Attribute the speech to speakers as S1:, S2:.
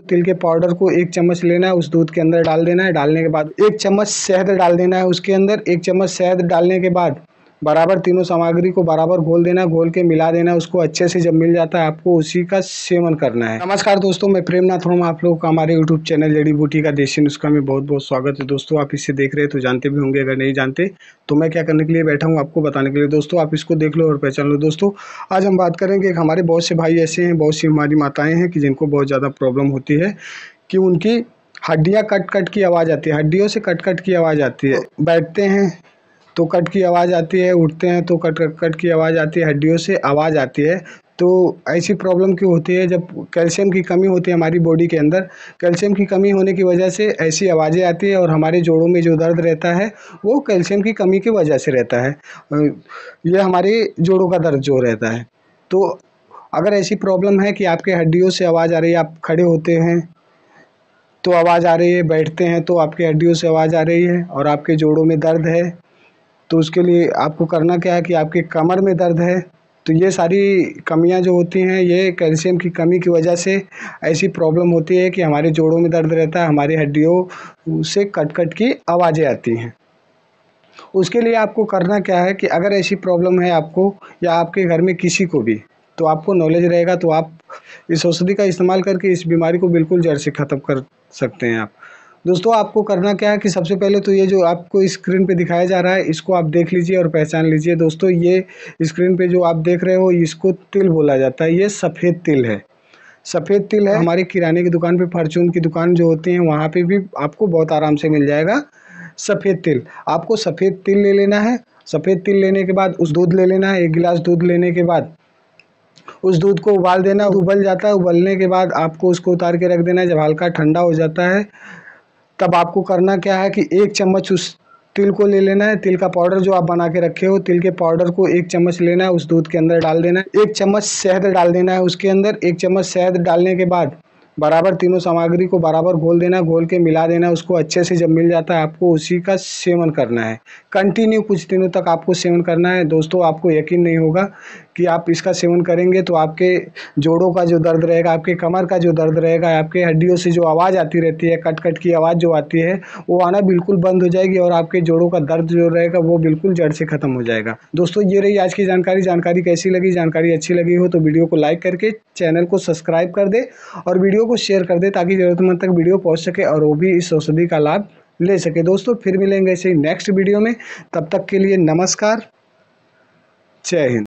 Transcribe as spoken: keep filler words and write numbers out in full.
S1: तिल के पाउडर को एक चम्मच लेना है, उस दूध के अंदर डाल देना है। डालने के बाद एक चम्मच शहद डाल देना है उसके अंदर। एक चम्मच शहद डालने के बाद बराबर तीनों सामग्री को बराबर घोल देना है, घोल के मिला देना है उसको अच्छे से। जब मिल जाता है आपको उसी का सेवन करना है। नमस्कार दोस्तों, मैं प्रेमनाथ हूँ। आप लोगों का हमारे यूट्यूब चैनल जड़ी बूटी का देसी नुस्खा में बहुत बहुत स्वागत है। दोस्तों आप इसे देख रहे हैं तो जानते भी होंगे, अगर नहीं जानते तो मैं क्या करने के लिए बैठा हूँ आपको बताने के लिए। दोस्तों आप इसको देख लो और पहचान लो। दोस्तों आज हम बात करेंगे, हमारे बहुत से भाई ऐसे हैं, बहुत सी हमारी माताएं हैं कि जिनको बहुत ज़्यादा प्रॉब्लम होती है कि उनकी हड्डियाँ कट कट की आवाज़ आती है, हड्डियों से कट कट की आवाज़ आती है। बैठते हैं तो कट की आवाज़ आती है, उठते हैं तो कट कट कट की आवाज़ आती है, हड्डियों से आवाज़ आती है। तो ऐसी प्रॉब्लम क्यों होती है? जब कैल्शियम की कमी होती है हमारी बॉडी के अंदर, कैल्शियम की कमी होने की वजह से ऐसी आवाज़ें आती है। और हमारे जोड़ों में जो दर्द रहता है वो कैल्शियम की कमी की वजह से रहता है। ये हमारे जोड़ों का दर्द जो रहता है। तो अगर ऐसी प्रॉब्लम है कि आपके हड्डियों से आवाज़ आ रही है, आप खड़े होते हैं तो आवाज़ आ रही है, बैठते हैं तो आपकी हड्डियों से आवाज़ आ रही है, और आपके जोड़ों में दर्द है, तो उसके लिए आपको करना क्या है कि आपके कमर में दर्द है, तो ये सारी कमियां जो होती हैं ये कैल्शियम की कमी की वजह से ऐसी प्रॉब्लम होती है कि हमारे जोड़ों में दर्द रहता है, हमारी हड्डियों से कट कट की आवाज़ें आती हैं। उसके लिए आपको करना क्या है कि अगर ऐसी प्रॉब्लम है आपको या आपके घर में किसी को भी, तो आपको नॉलेज रहेगा तो आप इस औषधि का इस्तेमाल करके इस बीमारी को बिल्कुल जड़ से ख़त्म कर सकते हैं आप। दोस्तों आपको करना क्या है कि सबसे पहले तो ये जो आपको स्क्रीन पे दिखाया जा रहा है इसको आप देख लीजिए और पहचान लीजिए। दोस्तों ये स्क्रीन पे जो आप देख रहे हो इसको तिल बोला जाता है, ये सफ़ेद तिल है। सफ़ेद तिल है। हमारे किराने की दुकान पे, फॉर्चून की दुकान जो होती है वहाँ पे भी आपको बहुत आराम से मिल जाएगा सफ़ेद तिल। आपको सफ़ेद तिल ले लेना है। सफ़ेद तिल लेने के बाद उस दूध ले लेना है। एक गिलास दूध लेने के बाद उस दूध को उबाल देना। उबल जाता है, उबलने के बाद आपको उसको उतार के रख देना है। जब हल्का ठंडा हो जाता है तब आपको करना क्या है कि एक चम्मच उस तिल को ले लेना है। तिल का पाउडर जो आप बना के रखे हो, तिल के पाउडर को एक चम्मच लेना है, उस दूध के अंदर डाल देना है। एक चम्मच शहद डाल देना है उसके अंदर। एक चम्मच शहद डालने के बाद बराबर तीनों सामग्री को बराबर घोल देना, घोल के मिला देना उसको अच्छे से। जब मिल जाता है आपको उसी का सेवन करना है। कंटिन्यू कुछ दिनों तक आपको सेवन करना है। दोस्तों आपको यकीन नहीं होगा कि आप इसका सेवन करेंगे तो आपके जोड़ों का जो दर्द रहेगा, आपके कमर का जो दर्द रहेगा, आपके हड्डियों से जो आवाज़ आती रहती है, कट कट की आवाज़ जो आती है वो आना बिल्कुल बंद हो जाएगी, और आपके जोड़ों का दर्द जो रहेगा वो बिल्कुल जड़ से ख़त्म हो जाएगा। दोस्तों ये रही आज की जानकारी। जानकारी कैसी लगी? जानकारी अच्छी लगी हो तो वीडियो को लाइक करके चैनल को सब्सक्राइब कर दे और वीडियो को शेयर कर दे, ताकि ज़रूरतमंद तक वीडियो पहुँच सके और वो भी इस औषधि का लाभ ले सके। दोस्तों फिर मिलेंगे ऐसे ही नेक्स्ट वीडियो में। तब तक के लिए नमस्कार, जय हिंद।